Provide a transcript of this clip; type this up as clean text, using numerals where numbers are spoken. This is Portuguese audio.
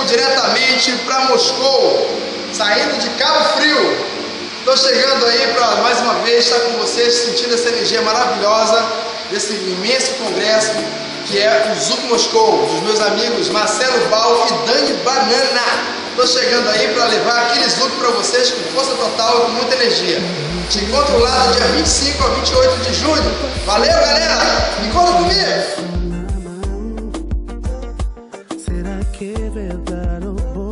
diretamente para Moscou, saindo de Cabo Frio. Estou chegando aí para mais uma vez estar com vocês, sentindo essa energia maravilhosa desse imenso congresso que é o Zuc Moscou, dos meus amigos Marcelo Bal e Dani Banana. Estou chegando aí para levar aquele Zuc para vocês com força total e com muita energia. Te encontro lá do dia 25 a 28 de julho. Valeu, galera! Me conta comigo! Será que é verdade?